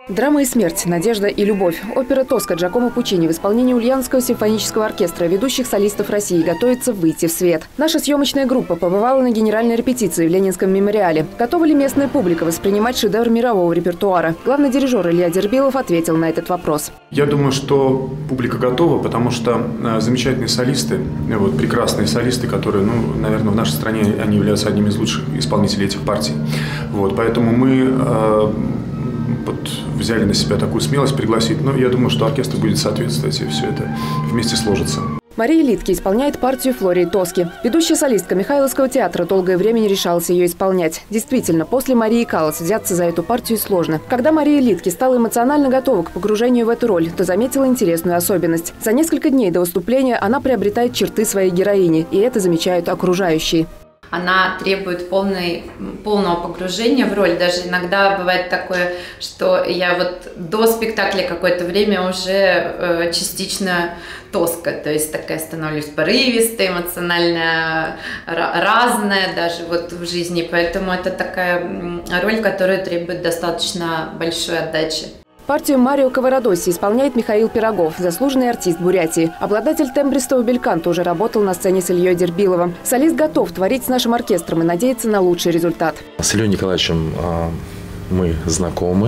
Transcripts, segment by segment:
Драма и смерть, надежда и любовь. Опера «Тоска» Джакомо Пуччини в исполнении Ульяновского симфонического оркестра ведущих солистов России готовится выйти в свет. Наша съемочная группа побывала на генеральной репетиции в Ленинском мемориале. Готова ли местная публика воспринимать шедевр мирового репертуара? Главный дирижер Илья Дербилов ответил на этот вопрос. Я думаю, что публика готова, потому что замечательные солисты, прекрасные солисты, которые, наверное, в нашей стране они являются одними из лучших исполнителей этих партий. Поэтому мы взяли на себя такую смелость пригласить. Но я думаю, что оркестр будет соответствовать, и все это вместе сложится. Мария Литке исполняет партию Флории Тоски. Ведущая солистка Михайловского театра долгое время не решалась ее исполнять. Действительно, после Марии Каллас взяться за эту партию сложно. Когда Мария Литке стала эмоционально готова к погружению в эту роль, то заметила интересную особенность. За несколько дней до выступления она приобретает черты своей героини, и это замечают окружающие. Она требует полного погружения в роль. Даже иногда бывает такое, что я до спектакля какое-то время уже частично тоска. То есть такая становлюсь порывистой, эмоционально разная даже в жизни. Поэтому это такая роль, которая требует достаточно большой отдачи. Партию Марио Каварадоси исполняет Михаил Пирогов, заслуженный артист Бурятии. Обладатель тембристого бельканта уже работал на сцене с Ильей Дербиловым. Солист готов творить с нашим оркестром и надеяться на лучший результат. С Ильей Николаевичем мы знакомы.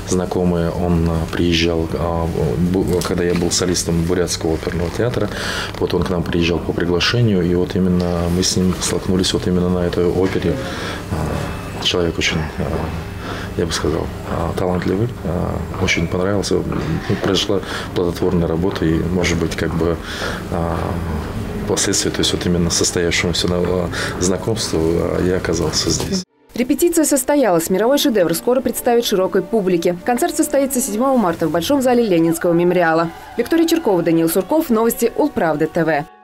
Он приезжал, когда я был солистом Бурятского оперного театра. Он к нам приезжал по приглашению, и именно мы с ним столкнулись именно на этой опере. Человек очень, я бы сказал, талантливый, очень понравился. Произошла плодотворная работа, и, может быть, впоследствии, то есть именно состоявшемуся знакомству я оказался здесь. Репетиция состоялась. Мировой шедевр скоро представит широкой публике. Концерт состоится 7 марта в Большом зале Ленинского мемориала. Виктория Черкова, Даниил Сурков. Новости Улправды ТВ.